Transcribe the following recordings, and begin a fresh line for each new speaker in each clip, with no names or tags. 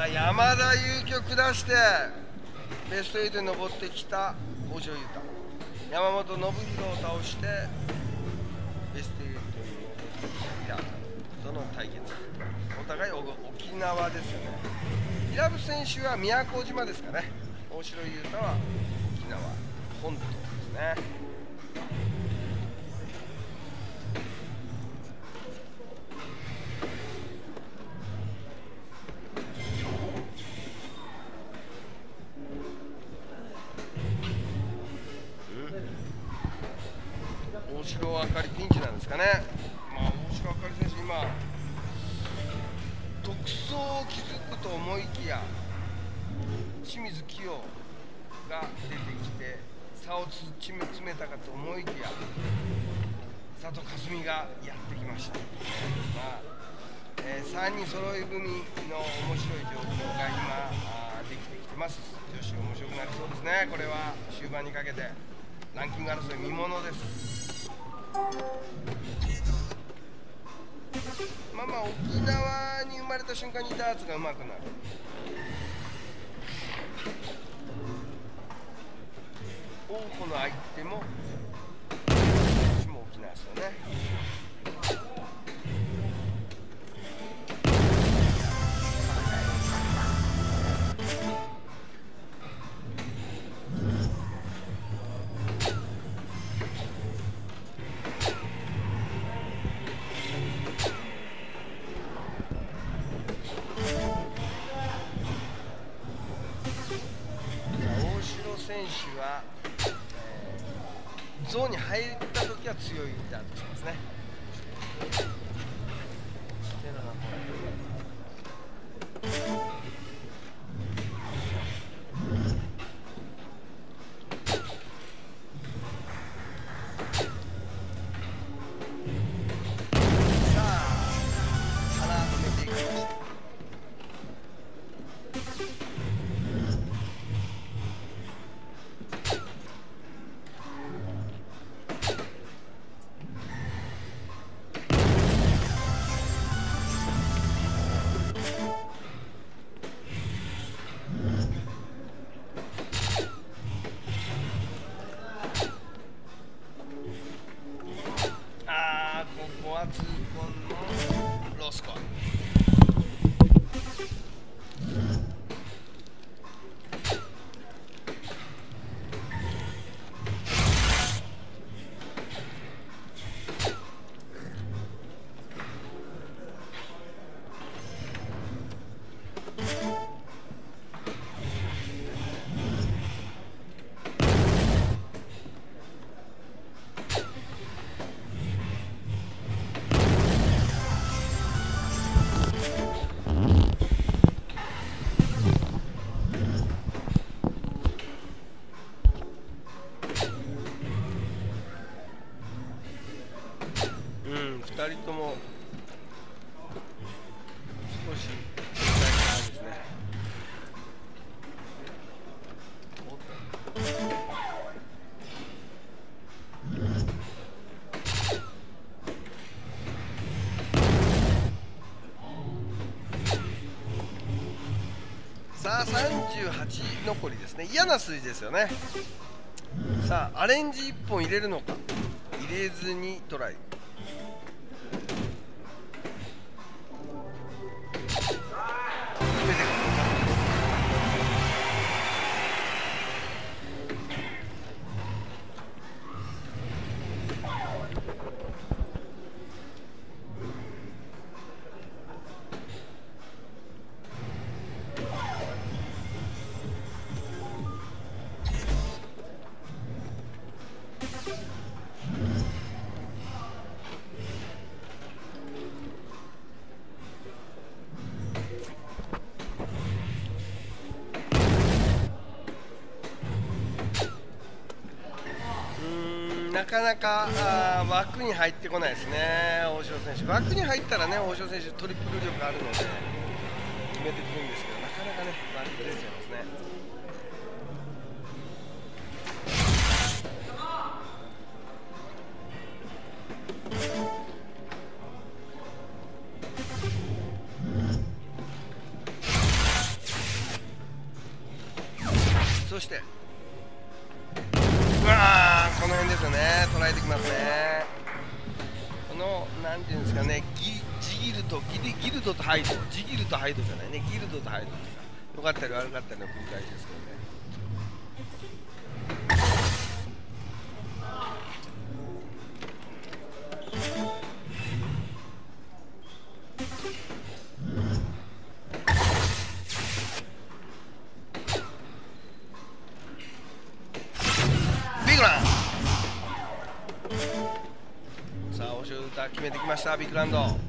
山田裕貴を下してベスト8に上ってきた大城裕太、山本信弘を倒してベスト8に上ってきたとの対決。お互い沖縄ですよね。伊良部選手は宮古島ですかね。大城裕太は沖縄本島ですね。大城あかりピンチなんですかね。大城あかり選手、今独走を築くと思いきや清水希容が出てきて差を詰めたかと思いきや佐藤香澄がやってきました。3人揃い組の面白い状況が今できてきてます。女子面白くなりそうですね。これは終盤にかけてランキング争い見ものです。沖縄に生まれた瞬間にダーツが上手くなる。大穂の相手も沖縄ですよね。選手は、ゾーンに入ったときは強いダートしますね。さあ、腹埋めていきます。ここは痛恨のロースコア。2人とも少しですね。さあ38残りですね。嫌な数字ですよね。さあアレンジ1本入れるのか入れずにトライ。なかなか枠に入ってこないですね、大城選手。枠に入ったらね、大城選手、トリプル力あるので決めてくるんですけど、なかなかね、枠出ちゃいますね。 そしてうわー、この辺ですよね、捉えてきますね。このなんていうんですかね、ジギルドとハイド、ジギルとハイドじゃないね、ギルドとハイドとか、良かったり悪かったりの繰り返しですけどね。ビッグラン、さあ、おしょう歌決めてきました、ビッグランド。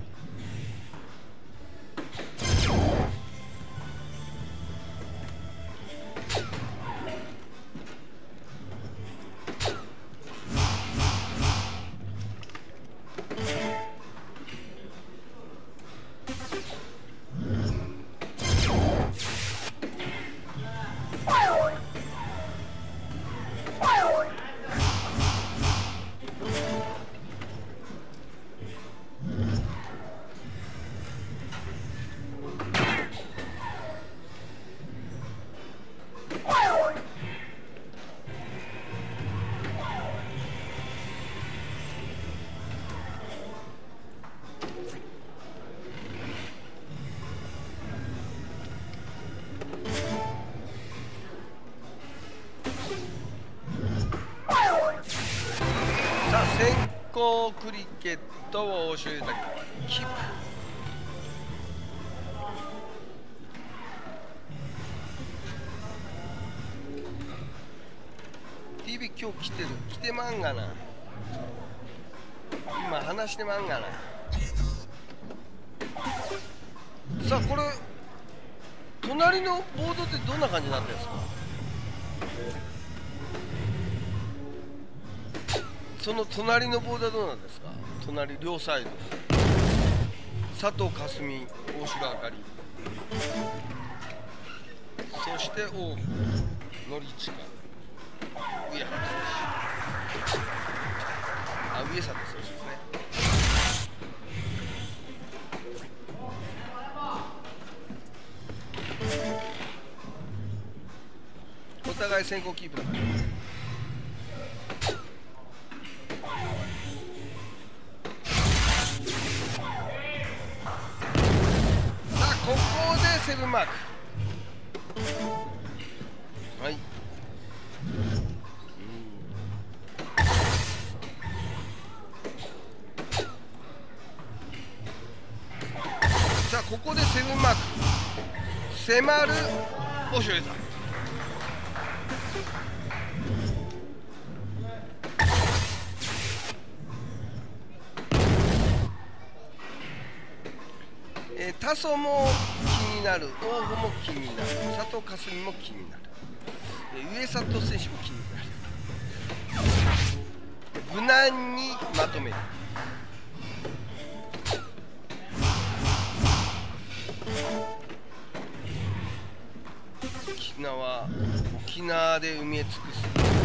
先行クリケットを大城豊キープ。TV 今日来てまんがな、今話してまんがな。さあ、これ隣のボードってどんな感じになってるんですか。その隣のボードはどうなんですか。隣両サイド、佐藤かすみ、大城あかり、そして大野典親、上原選手、上里選手ですね。お互い先行キープだから。ここでセブンマーク。はい。さあ、ここでセブンマーク。迫る大城優太。タソも気になる、大穂も気になる、佐藤かすみも気になる、上里選手も気になる。無難にまとめる。沖縄で埋め尽くす。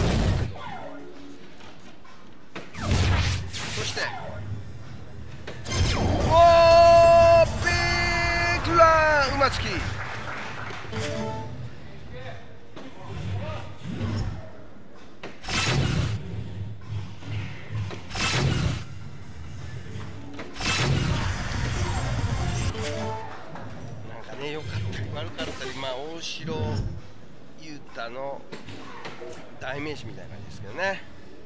そして馬付き。なんかね、良かったり悪かったり、まあ大城優太の代名詞みたいな感じですけどね。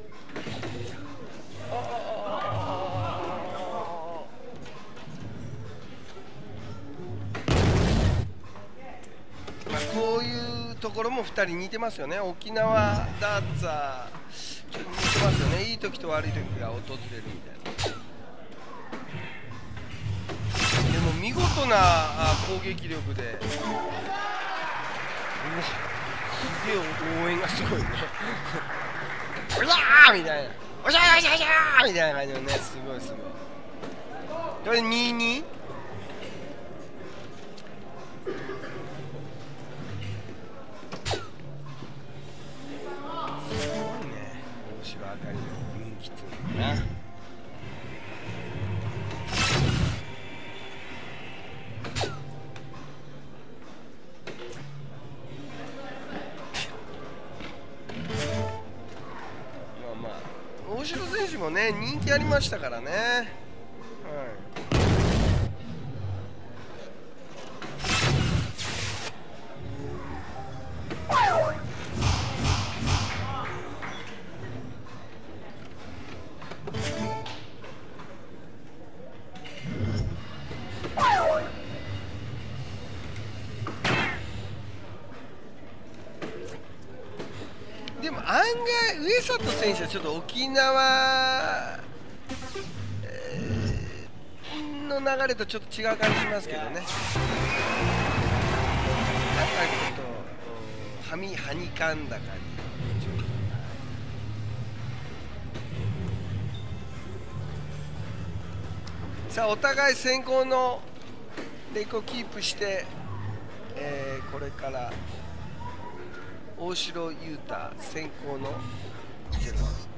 こういうところも2人似てますよね。沖縄ダーツァーちょっと似てますよね。いい時と悪い時が訪れるみたいな。でも見事な攻撃力で、すげえ応援がすごいね。おりゃーみたいな、おしゃーおしゃーおしゃーみたいな感じのね、すごいすごい。これ2-2。 もね人気ありましたからね。でも案外上里選手はちょっと沖縄、の流れとちょっと違う感じしますけどね。なんかちょっとはにかんだ感じ。さあお互い先行のレイクをキープして、これから大城優太先行のゼロ。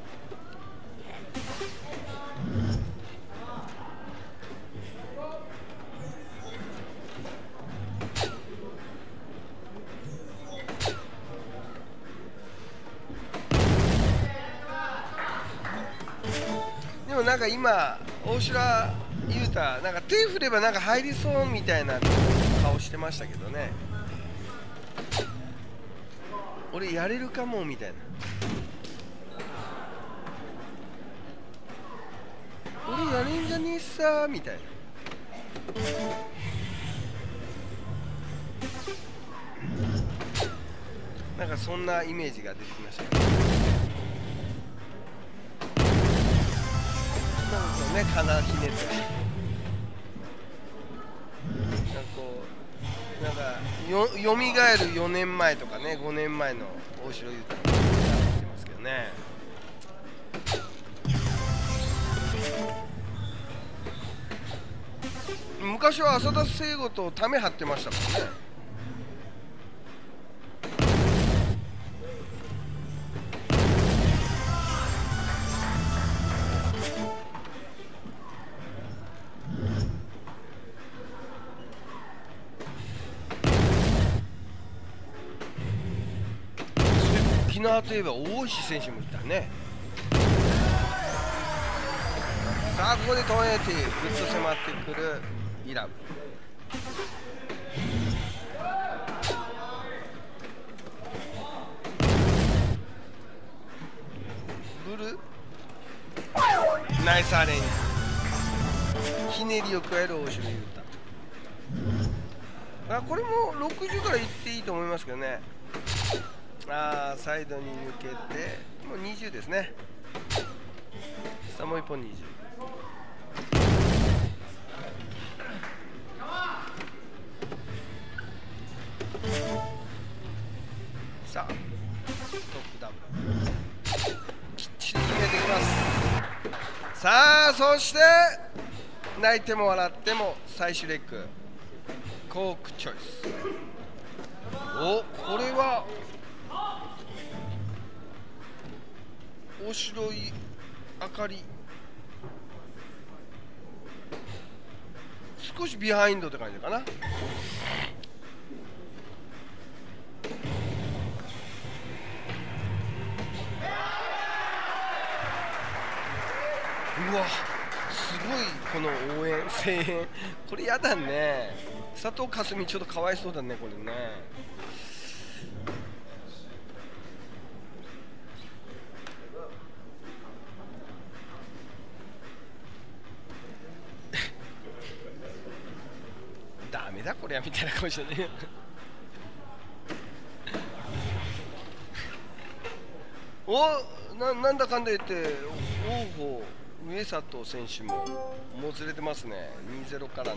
でもなんか今大城優太なんか手振ればなんか入りそうみたいな顔してましたけどね。俺やれるかもみたいな。俺やれんじゃねえさみたいな。なんかそんなイメージが出てきましたね。なんかね、体ひねってなんかこうなんかよみがえる4年前とかね5年前の大城優太になってきてますけどね。昔は浅田聖吾とため張ってましたからね。沖縄といえば大石選手もいたね。さあここでトンエティぐっと迫ってくるイラブ。ブルナイスアレンジ、ひねりを加える大城優太。これも60からいっていいと思いますけどね。サイドに抜けてもう20ですね。さあもう1本20。さあトップダウンきっちり決めてきます。さあそして泣いても笑っても最終レッグコークチョイス。お、これは大城いあかり少しビハインドって感じかな。うわすごいこの応援声援これやだね。佐藤かすみちょっとかわいそうだねこれね。ダメだこれはみたいな顔してねなんだかんだ言って王鵬上里選手ももつれてますね。2-0からの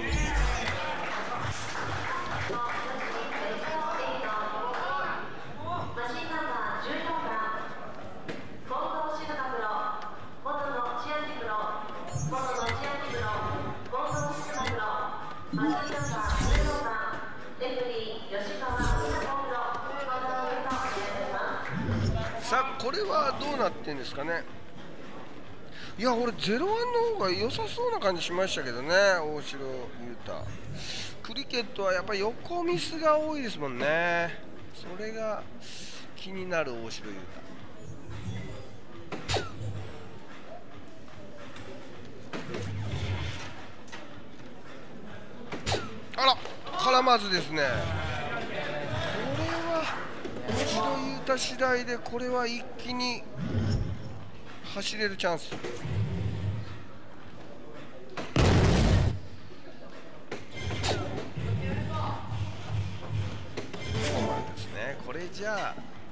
さあこれはどうなってんですかね。いや俺0-1の方が良さそうな感じしましたけどね。大城優太クリケットはやっぱり横ミスが多いですもんね。それが気になる大城優太。 絡まずですね。これは大城優太次第で、これは一気に走れるチャンス。そうなんですね。これじゃあ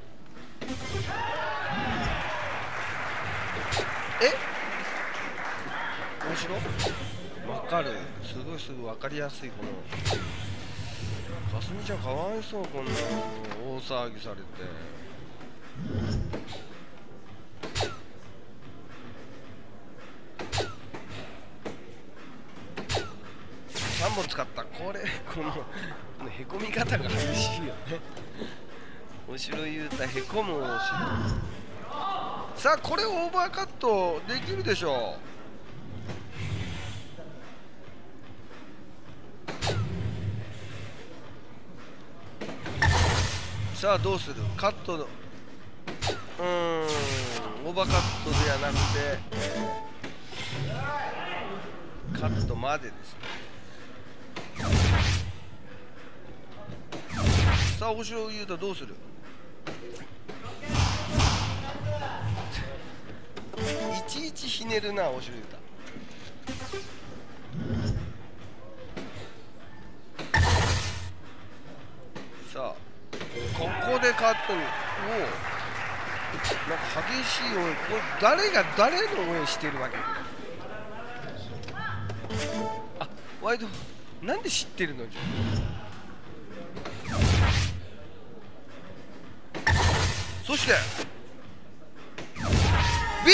大城わかる。すぐ分かりやすい。このかすみちゃんかわいそう。こんな大騒ぎされて。3本使った。このへこみ方が激しいよね。大城優太へこむ大城。さあこれオーバーカットできるでしょう。さあどうする。カットのオーバーカットではなくて、カットまでですね。さあ大城優太どうする。いちいちひねるな大城優太。さあここでカットになんか激しい応援。これ誰が誰の応援してるわけ。あ、ワイドなんで知ってるの。そしてビ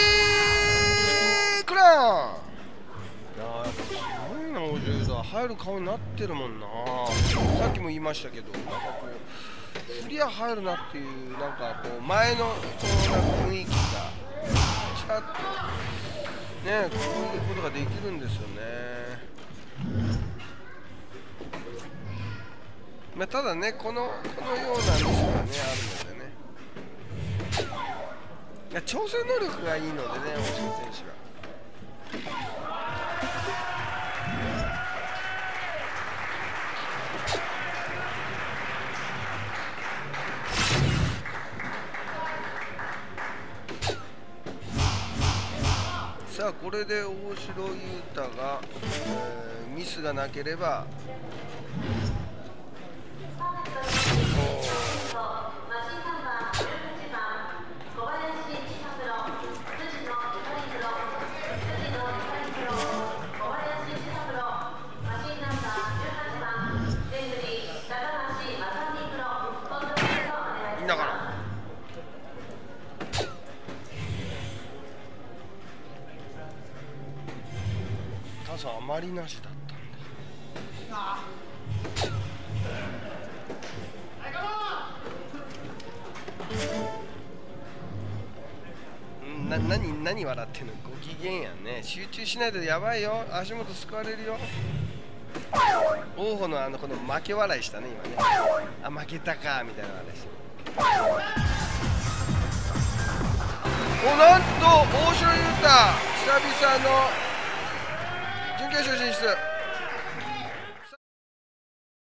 ークラン。いややっぱすごいな。大城優太入る顔になってるもんな。さっきも言いましたけど、なんかこうクリア入るなっていう、なんかこう前のこうなんか雰囲気がちゃっとね、こういうことができるんですよね。まあただね、このようなミスがねあるのでね、いや調整能力がいいのでね、大城選手が。さあこれで大城優太が、ミスがなければいいんだから。タスあまりなしだったんだ。何笑ってんの。ご機嫌やんね。集中しないとやばいよ。足元すくわれるよ。王鵬のこの負け笑いしたね今ね。あ、負けたかみたいな笑いして。お、なんと大城優太久々の準決勝進出。